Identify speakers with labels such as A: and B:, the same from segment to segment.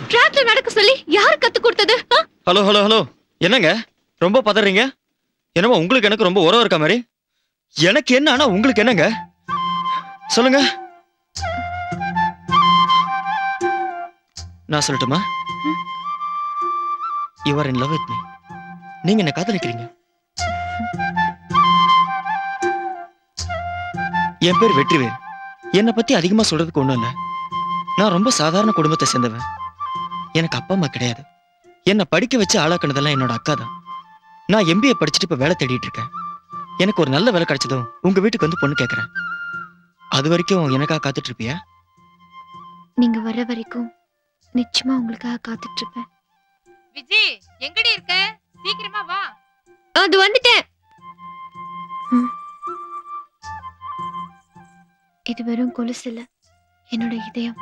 A: ட்ராக்ல நடக்க சொல்லி யார் கத்து கொடுத்தது?
B: ஹலோ ஹலோ ஹலோ, என்னங்க ரொம்ப பதறீங்க? என்னமோ உங்களுக்கு எனக்கு ரொம்ப உறவு இருக்க மாதிரி. எனக்கு என்ன ஆனா உங்களுக்கு என்னங்க சொல்லுங்க. நான் சொல்லட்டுமா? You are in love with me. நீங்க என்ன காதலிக்கிறீங்க. என் பேர் வெற்றிவேல். என்னை பத்தி அதிகமா சொல்றதுக்கு ஒண்ணும் இல்ல. நான் ரொம்ப சாதாரண குடும்பத்தை சேர்ந்தவன். எனக்கு அப்பா அம்மா கிடையாது. என்னை படிக்க வச்சு ஆளாக்குனதெல்லாம் என்னோட அக்கா தான். நான் MBA படிச்சுட்டு இப்ப வேலை தேடிட்டு இருக்கேன். எனக்கு ஒரு நல்ல வேலை கிடைச்சதும் உங்க வீட்டுக்கு வந்து பொண்ணு கேட்கறேன். அது வரைக்கும் எனக்காக காத்துட்டு இருப்பியா?
A: நீங்க வர வரைக்கும் நிச்சயமா உங்களுக்காக காத்துட்டு இருப்பேன்.
C: விஜி, எங்கடி இருக்க? சீக்கிரமா வா.
A: அது வந்துட்டேன். இது வெறும் கொலுசு இல்ல, என்னோட இதயம்.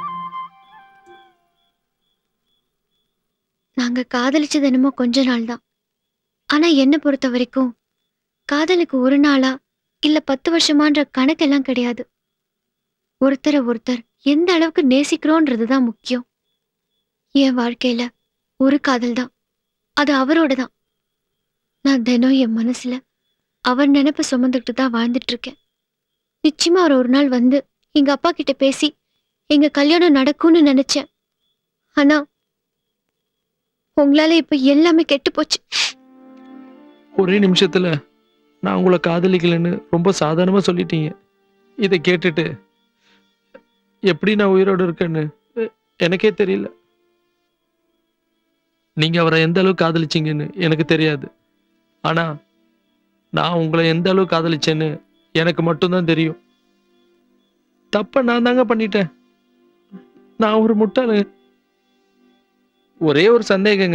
A: நாங்க காதலிச்சது என்னமோ கொஞ்ச நாள் தான். ஆனா என்ன பொறுத்த வரைக்கும் காதலுக்கு ஒரு நாளா இல்ல 10 வருஷமான்ற கணக்கெல்லாம் கிடையாது. ஒருத்தரை ஒருத்தர் எந்த அளவுக்கு நேசிக்கிறோன்றதுதான் முக்கியம். என் வாழ்க்கையில ஒரு காதல் தான், அது அவரோட தான். நான் தினம் என் மனசுல அவர் நினைப்ப சுமந்துக்கிட்டு தான் வாழ்ந்துட்டு இருக்கேன். நிச்சயமா அவர் ஒரு நாள் வந்து எங்க அப்பா கிட்ட பேசி எங்க கல்யாணம் நடக்கும்னு நினைச்சேன். ஆனா உங்களால இப்ப எல்லாமே கெட்டு போச்சு.
D: ஒரே நிமிஷத்துல நான் உங்களை காதலிக்கலன்னு ரொம்ப சாதாரணமா சொல்லிட்டீங்க. இதை கேட்டுட்டு எப்படி நான் உயிரோடு இருக்கேன்னு எனக்கே தெரியல. நீங்க அவரை எந்த அளவுக்கு காதலிச்சீங்கன்னு எனக்கு தெரியாது. ஆனா நான் உங்களை எந்த அளவுக்கு காதலிச்சேன்னு எனக்கு மட்டும்தான் தெரியும். தப்ப நான் தாங்க பண்ணிட்டேன். நான் ஒரு முட்டாளு. ஒரே ஒரு சந்தேகங்க.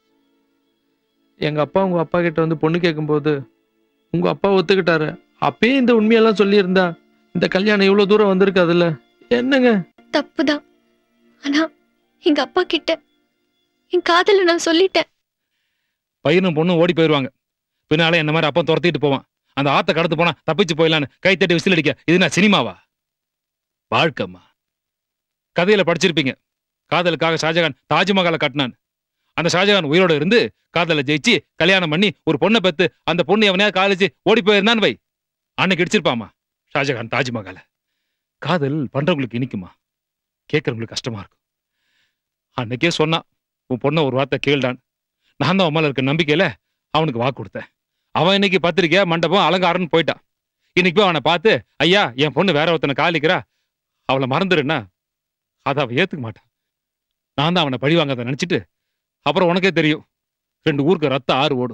D: எங்க அப்பா உங்க அப்பா கிட்ட வந்து பொண்ணு கேட்கும்போது உங்க அப்பா ஒத்துக்கிட்டாரு. அப்பயே இந்த உண்மையெல்லாம் சொல்லியிருந்தா இந்த கல்யாணம் இவ்வளவு தூரம் வந்திருக்காதுல்ல. என்னங்க?
A: தப்புதான். ஆனா எங்க அப்பா கிட்ட என் காதல நான் சொல்லிட்டேன்.
E: பையனும் பொண்ணும் ஓடி போயிருவாங்க. பின்னால என்ன மாதிரி அப்பா துரத்திட்டு போவான். அந்த ஆத்த கடந்து போனா தப்பிச்சு போயிடலான்னு கை தட்டி விசில் அடிக்க. இது நான் சினிமாவா? வாழ்க்கைம்மா. கதையில படிச்சிருப்பீங்க. காதலுக்காக ஷாஜகான் தாஜ்மஹாலை கட்டினான். அந்த ஷாஜகான் உயிரோட இருந்து காதலை ஜெயிச்சு கல்யாணம் பண்ணி ஒரு பொண்ணை பெத்து அந்த பொண்ணு எவனையா காதலிச்சு ஓடி போயிருந்தான் வை, அன்னைக்கு இடிச்சிருப்பாமா ஷாஜகான் தாஜ்மஹாலை. காதல் பண்றவங்களுக்கு இனிக்குமா, கேட்கறவங்களுக்கு கஷ்டமா இருக்கும். அன்னைக்கே சொன்னா உன் பொண்ணை ஒரு வார்த்தை கேள்டான். நான் தான் உமால இருக்க நம்பிக்கையில அவனுக்கு வாக்கு கொடுத்தேன். அவன் இன்னைக்கு பத்திரிக்கை மண்டபம் அலங்காரன்னு போயிட்டான். இன்னைக்கு போய் அவனை பார்த்து ஐயா என் பொண்ணு வேற ஒருத்தனை காதலிக்கிறா, அவளை மறந்துருன்னா அதை அவன் ஏத்துக்க மாட்டான். நான் தான் அவனை பழிவாங்க நினைச்சிட்டு அப்புறம் உனக்கே தெரியும் 2 ஊருக்கு ரத்த ஆறு ஓடும்.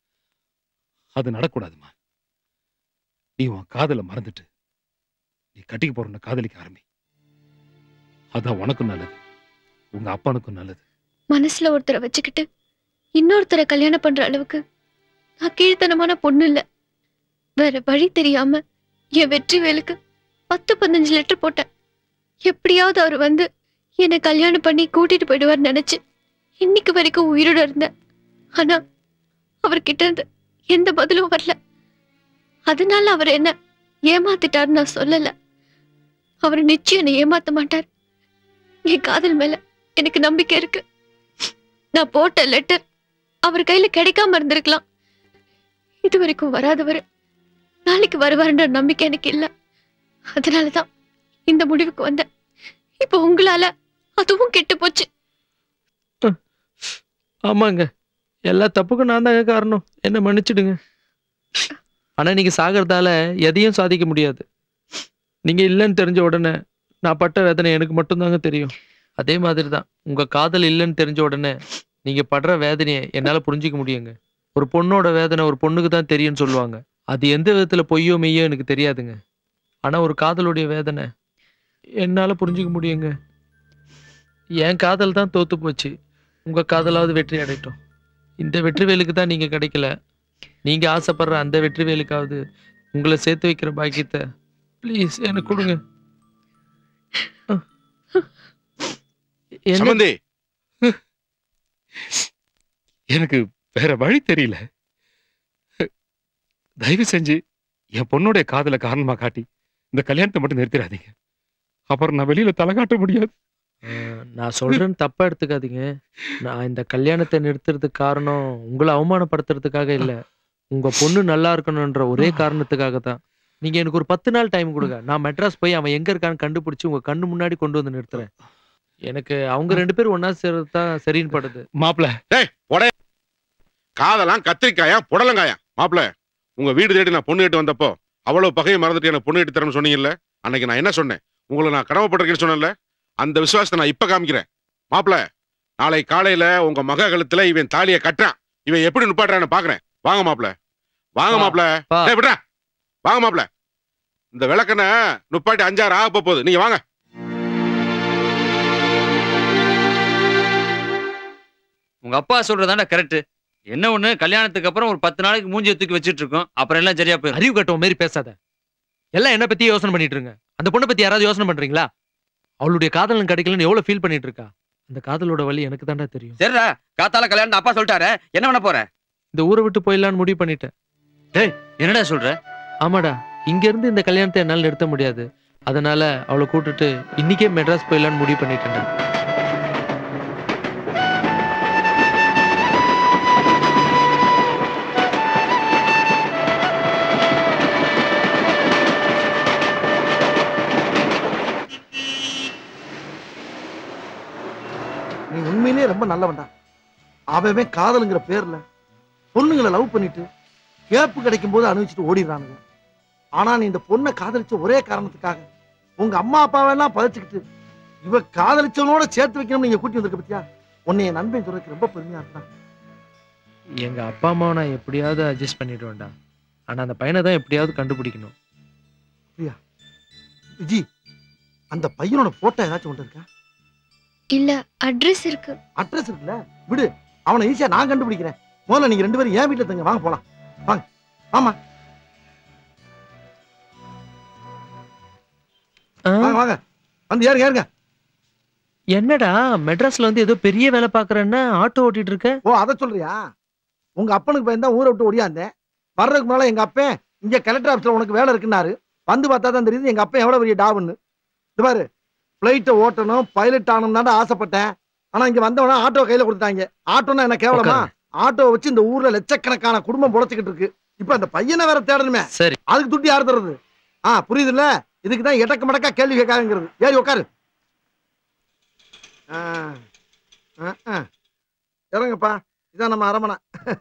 E: அது நடக்கூடாதுமா. நீ உன் காதலை மறந்துட்டு நீ கட்டிக்க போற காதலிக்க ஆரம்பி. அதான் உனக்கும் நல்லது, உங்க அப்பனுக்கும் நல்லது.
A: மனசுல ஒருத்தரை வச்சுக்கிட்டு இன்னொருத்தரை கல்யாணம் பண்ற அளவுக்கு நான் கீழ்த்தனமான பொண்ணு இல்ல. வேற வழி தெரியாம என் வெற்றிவேலுக்கு 10-15 லெட்டர் போட்டேன். எப்படியாவது அவர் வந்து என்னை கல்யாணம் பண்ணி கூட்டிட்டு போயிடுவார் நினைச்சு இன்னைக்கு வரைக்கும் உயிரோட இருந்தேன். ஆனா அவர்கிட்ட இருந்து எந்த பதிலும் வரல. அதனால அவர் என்ன ஏமாத்திட்டாருன்னு நான் சொல்லல. அவர் நிச்சயம் என்னை ஏமாத்த மாட்டார். என் காதல் மேல எனக்கு நம்பிக்கை இருக்கு. நான் போட்ட லெட்டர் அவர் கையில கிடைக்காம இருந்திருக்கலாம். இது வரைக்கும் வராதவர் நாளைக்கு வருவாருன்ற நம்பிக்கை எனக்கு இல்ல. அதனாலதான் இந்த முடிவுக்கு வந்தேன். இப்ப உங்களால அதுவும் கெட்டு போச்சு.
D: ஆமாங்க, எல்லா தப்புக்கும் நான் தாங்க காரணம். என்ன மன்னிச்சிடுங்க. ஆனா நீங்க சாகிறதால எதையும் சாதிக்க முடியாது. நீங்க இல்லைன்னு தெரிஞ்ச உடனே நான் பட்ட வேதனை எனக்கு மட்டும்தாங்க தெரியும். அதே மாதிரி தான் உங்க காதல் இல்லைன்னு தெரிஞ்ச உடனே நீங்க படுற வேதனையை என்னால புரிஞ்சிக்க முடியுங்க. ஒரு பொண்ணோட வேதனை ஒரு பொண்ணுக்கு தான் தெரியும்னு சொல்லுவாங்க. அது எந்த விதத்துல பொய்யோ மெய்யோ எனக்கு தெரியாதுங்க. ஆனா ஒரு காதலுடைய வேதனை என்னால புரிஞ்சிக்க முடியுங்க. என் காதல் தான் தோத்து போச்சு. உங்க காதலாவது வெற்றி அடையட்டும். இந்த வெற்றிவேலுக்கு தான் நீங்க கிடைக்கல. நீங்க ஆசைப்படுற அந்த வெற்றிவேலுக்காவது உங்களை சேர்த்து வைக்கிற பாக்கியத்தை ப்ளீஸ் எனக்கு கொடுங்க.
E: சம்பந்தி, எனக்கு வேற வழி தெரியல. தயவு செஞ்சு என் பொண்ணுடைய காதலை காரணமா காட்டி இந்த கல்யாணத்தை மட்டும் நிறுத்திடாதீங்க. அப்புறம் நான் வெளியில தலை காட்ட முடியாது.
D: நான் சொல்றேன்னு தப்பா எடுத்துக்காதீங்க. நான் இந்த கல்யாணத்தை நிறுத்துறதுக்கு காரணம் உங்களை அவமானப்படுத்துறதுக்காக இல்ல. உங்க பொண்ணு நல்லா இருக்கணும்ன்ற ஒரே காரணத்துக்காக தான். நீங்க எனக்கு ஒரு 10 நாள் டைம் கொடுங்க. நான் மெட்ராஸ் போய் அவன் எங்க இருக்கான்னு கண்டுபிடிச்சு உங்க கண்ணு முன்னாடி கொண்டு வந்து நிறுத்துறேன். எனக்கு அவங்க 2 பேரும் ஒன்னா சேர்றது தான் சரின்னு படுது.
E: மாப்பிள
F: காதெல்லாம் கத்திரிக்காயா புடலங்காயா? மாப்பிள, உங்க வீடு தேடி நான் பொண்ணு கேட்டு வந்தப்போ அவ்வளவு பகையை மறந்துட்டு எனக்கு பொண்ணு கேட்டு தரேன்னு சொன்னீங்கல்ல, அன்னைக்கு நான் என்ன சொன்னேன்? உங்களை நான் கடமைப்பட்டிருக்கேன்னு சொன்னேன்ல, அந்த விசுவாசத்தை நான் இப்ப காமிக்கிறேன். மாப்பிள, நாளை காலையில உங்க மக கழுத்துல இவன் தாலியை கட்டுறான். இவன் எப்படி நிப்பாட்டுறான்னு பாக்குறேன். வாங்க மாப்பிள, வாங்க மாப்பிள, விடுறா, வாங்க மாப்பிள. இந்த விளக்கனை நுப்பாட்டி 5-6 ஆக போகுது. நீங்க வாங்க.
G: உங்க அப்பா சொல்றதாண்டா கரெக்ட். என்ன ஒண்ணு, கல்யாணத்துக்கு அப்புறம் ஒரு 10 நாளைக்கு மூஞ்சியை தூக்கி வச்சிட்டு இருக்கோம். அப்புறம் எல்லாம் சரியா போயிடும்.
D: அறிவு கட்டவ மாதிரி பேசாத. எல்லாம் என்ன பத்தி யோசனை பண்ணிட்டு இருங்க. அந்த பொண்ணை பத்தி யாராவது யோசனை பண்றீங்களா? அவளுடைய காதலன் கிடைக்கலன்னு எவ்வளவு ஃபீல் பண்ணிட்டு இருக்கா. அந்த காதலோட வலி எனக்கு தாண்டா தெரியும்.
G: சரிடா, காத்தால கல்யாணம் அப்பா சொல்லிட்டாரு. என்ன பண்ண போற?
D: இந்த ஊரை விட்டு போயிடலான்னு முடிவு பண்ணிட்டேன்.
G: என்னடா சொல்ற?
D: ஆமாடா, இங்க இருந்து இந்த கல்யாணத்தை என்னால நிறுத்த முடியாது. அதனால அவளை கூட்டிட்டு இன்னைக்கே மெட்ராஸ் போயிடலான்னு முடிவு பண்ணிட்டேன்.
H: நீ உண்மையிலேயே ரொம்ப நல்லவன்டா. அவன் காதலுங்கிற பேர்ல பொண்ணுங்களை லவ் பண்ணிட்டு கேப்பு கிடைக்கும் போது அனுபவிச்சுட்டு ஓடிடுறானுங்க. ஆனா நீ இந்த பொண்ணை காதலிச்ச ஒரே காரணத்துக்காக உங்க அம்மா அப்பாவெல்லாம் பதைச்சுக்கிட்டு இவ காதலிச்சவனோட சேர்த்து வைக்கணும்னு நீங்க கூட்டி வந்திருக்க பத்தியா? உன்னை என் நண்பன் சொல்றதுக்கு ரொம்ப பெருமையா இருக்கான்.
D: எங்க அப்பா அம்மாவை நான் எப்படியாவது அட்ஜஸ்ட் பண்ணிடுவேன்டா. ஆனா அந்த பையனை தான் எப்படியாவது கண்டுபிடிக்கணும்.
H: விஜி, அந்த பையனோட போட்டோ ஏதாச்சும் கொண்டு இருக்கா?
A: இல்ல, அட்ரஸ் இருக்கு.
H: அட்ரஸ் இருக்குல்ல, விடு, அவனை ஈஸியா நான் கண்டுபிடிக்கிறேன். முதல்ல நீங்க 2 பேரும் என் வீட்டுல தங்க. வாங்க போலாம், வாங்க. ஆமா வாங்க வாங்க, வந்து ஏறுங்க ஏறுங்க.
D: என்னடா மெட்ராஸ்ல வந்து ஏதோ பெரிய வேலை பாக்குறேன்னா ஆட்டோ ஓட்டிட்டு இருக்க?
H: ஓ, அதை சொல்றியா? உங்க அப்பனுக்கு பயந்தா ஊரை விட்டு ஓடியாந்தேன். வர்றதுக்கு மேல எங்க அப்பன் இங்க கலெக்டர் ஆபீஸ்ல உனக்கு வேலை இருக்குன்னாரு. வந்து பார்த்தா தான் தெரியுது எங்க அப்பன் எவ்வளவு பெரிய டாவுன்னு. இது பாரு, பிளைட்டை ஓட்டணும், பைலட் ஆகணும் தான் ஆசைப்பட்டேன். ஆனா இங்க வந்தவனா ஆட்டோ கையில கொடுத்தாங்க. ஆட்டோன்னா என்ன கேவலமா? ஆட்டோ வச்சு இந்த ஊர்ல லட்சக்கணக்கான குடும்பம் பொழைச்சிக்கிட்டு இருக்கு. இப்ப அந்த பையனை வேற தேடணுமே.
D: சரி,
H: அதுக்கு துட்டி யாரு தர்றது? புரியுது இல்ல? இதுக்குதான் எடக்கு மடக்கா கேள்வி கேட்காங்கிறது. ஏறி உட்காரு. இறங்கப்பா, இதான் நம்ம அரமனை.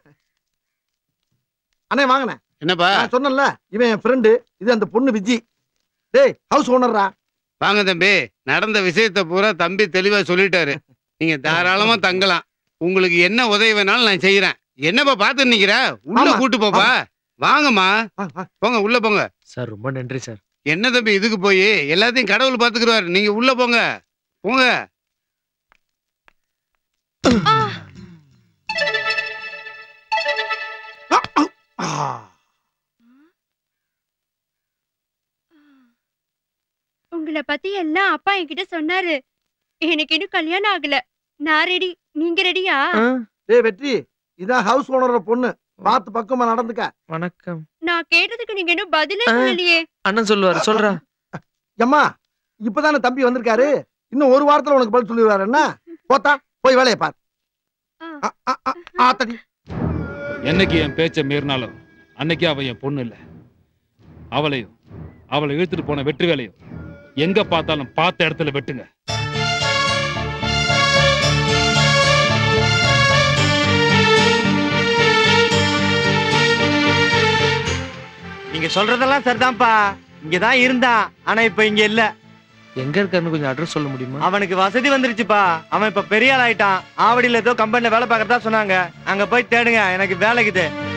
H: அண்ணே வாங்கண்ணே.
F: என்னப்பா?
H: சொன்னல, இவன் என் ஃப்ரெண்டு. இது அந்த பொண்ணு விஜி. டேய், ஹவுஸ் ஓனர்ரா.
I: வாங்க தம்பி, நடந்த விஷயத்தை பூரா தம்பி தெளிவா சொல்லிட்டாரு. நீங்க தாராளமா தங்கலாம். உங்களுக்கு என்ன உதவி வேணாலும் நான் செய்யறேன். என்னப்பா பாத்து நிக்கிற? உள்ள கூட்டு போப்பா. வாங்கம்மா, போங்க, உள்ள போங்க.
D: சார் ரொம்ப நன்றி சார்.
I: என்ன தம்பி இதுக்கு போய் எல்லாத்தையும் கடவுள் பாத்துக்குறாரு. நீங்க உள்ள போங்க, போங்க.
J: உங்களை பத்தி எல்லாம் அப்பா என்கிட்ட சொன்னாரு. எனக்கு இன்னும் கல்யாணம் ஆகல. நான் ரெடி. நீங்க ரெடியா?
H: டேய் வெற்றி, இதான் ஹவுஸ் ஓனரோட பொண்ணு. பார்த்து பக்கமா நடந்துக்க.
D: வணக்கம்.
J: நான் கேட்டதுக்கு நீங்க இன்னும் பதிலே சொல்லலையே.
D: அண்ணன் சொல்லுவாரு, சொல்றா.
H: அம்மா, இப்பதானே தம்பி வந்திருக்காரு. இன்னும் ஒரு வாரத்துல உனக்கு பதில் சொல்லிடுவாரு. என்ன போத்தா, போய் வேலையை பாரு.
E: என்னைக்கு என் பேச்ச மீறினாலும் அன்னைக்கு அவ என் பொண்ணு இல்ல. அவளையும் அவளை இழுத்துட்டு போன வெற்றி வேலையும் எங்க பார்த்தாலும் பார்த்த இடத்துல வெட்டுங்க.
K: நீங்க சொல்றதெல்லாம் சரிதான்ப்பா. இங்கதான் இருந்தான், ஆனா இப்ப இங்க இல்ல.
D: எங்க இருக்காருன்னு கொஞ்சம் அட்ரஸ் சொல்ல முடியுமா?
K: அவனுக்கு வசதி வந்துருச்சுப்பா. அவன் இப்ப பெரிய ஆள் ஆயிட்டான். ஆவடியில ஏதோ கம்பெனில வேலை பார்க்கறதா சொன்னாங்க. அங்க போய் தேடுங்க, எனக்கு வேலைக்குது.